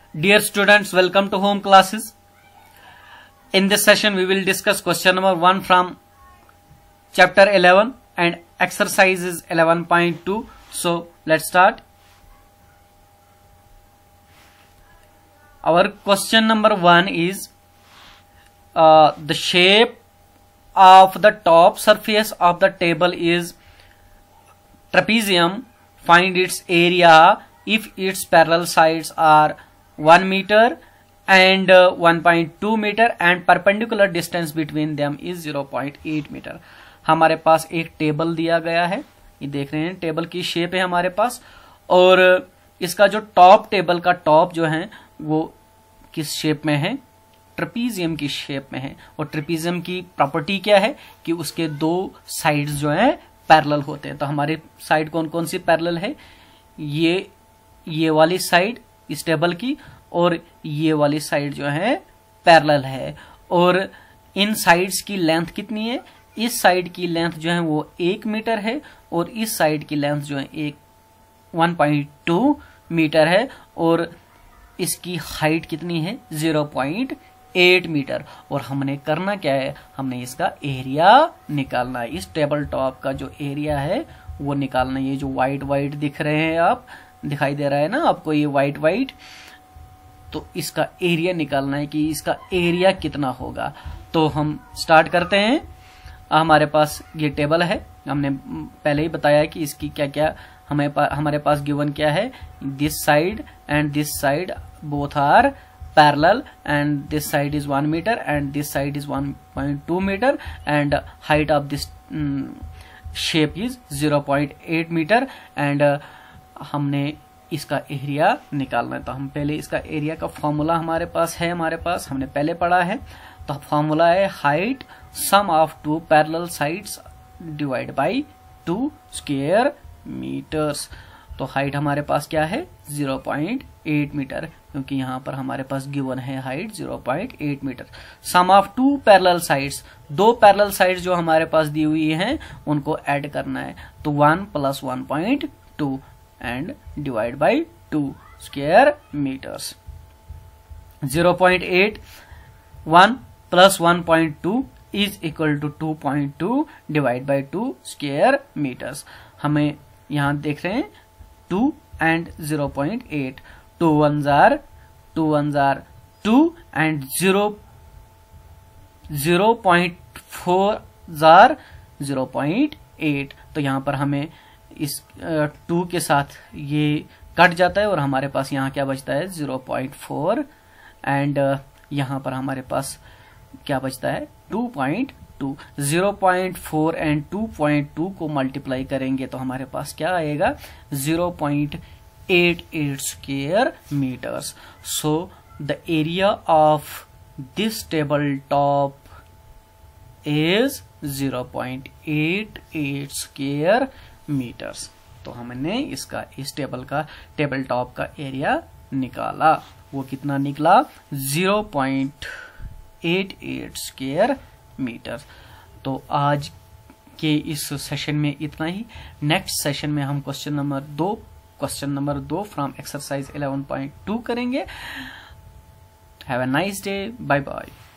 Dear students, welcome to home classes. In this session, we will discuss question number 1 from chapter 11 and exercise is 11.2. So, let's start. Our question number 1 is the shape of the top surface of the table is trapezium. Find its area if its parallel sides are 1 meter and 1.2 meter and perpendicular distance between them is 0.8 metre. हमारे पास एक table दिया गया है, ये देख रहे हैं टेबल की शेप है हमारे पास, और इसका जो टॉप टेबल का टॉप जो है वो किस शेप में है? ट्रेपीजियम की शेप में है. और ट्रेपीजियम की प्रॉपर्टी क्या है कि उसके दो साइड्स जो हैं पैरेलल होते हैं. तो हमारे साइड कौन कौन सी पैरेलल है? ये वाली साइड इस टेबल की और ये वाली साइड जो है पैरेलल है. और इन साइड्स की लेंथ कितनी है? इस साइड की लेंथ जो है वो 1 मीटर है और इस साइड की लेंथ जो है 1.2 मीटर है और इसकी हाइट कितनी है? 0.8 मीटर. और हमने करना क्या है? हमने इसका एरिया निकालना है. इस टेबल टॉप का जो एरिया है वो निकालना है. ये जो व्हाइट दिख रहे हैं, आप दिखाई दे रहा है ना आपको ये व्हाइट, तो इसका एरिया निकालना है कि इसका एरिया कितना होगा. तो हम स्टार्ट करते हैं. हमारे पास ये टेबल है, हमने पहले ही बताया कि इसकी क्या क्या हमारे पास गिवन क्या है. This side and this side both are parallel and this side is 1 metre and this side is 1.2 metre and height of this shape is 0.8 metre and हमने इसका एरिया निकालना है. तो हम पहले इसका एरिया का फॉर्मूला हमारे पास हमने पहले पढ़ा है. तो फॉर्मूला है height sum of two parallel sides divide by 2 square metres. तो हाइट हमारे पास क्या है? 0.8 मीटर, क्योंकि यहां पर हमारे पास गिवन है height 0.8 metre. Sum of two parallel sides, दो पैरेलल साइड्स जो हमारे पास दी हुई हैं उनको ऐड करना है. तो 1 + 1.2 and divide by 2 square meters. 0.8 1 plus 1.2 is equal to 2.2 divide by 2 square meters. हमें यहां देख रहे हैं 2 and 0.8. 2 1s are 2 and 0.4s are 0.8. तो यहां पर हमें इस 2 के साथ ये कट जाता है और हमारे पास यहाँ क्या बचता है? 0.4 एंड यहाँ पर हमारे पास क्या बचता है? 2.2. 0.4 एंड 2.2 को मल्टीप्लाई करेंगे तो हमारे पास क्या आएगा? 0.88 square metres. So the area of this table top is 0.88 square metres. तो हमने इसका इस टेबल टॉप का एरिया निकाला. वो कितना निकला? 0.88 स्क्वायर मीटर. तो आज के इस सेशन में इतना ही. नेक्स्ट सेशन में हम क्वेश्चन नंबर 2 फ्रॉम एक्सरसाइज 11.2 करेंगे. Have a nice day. Bye bye.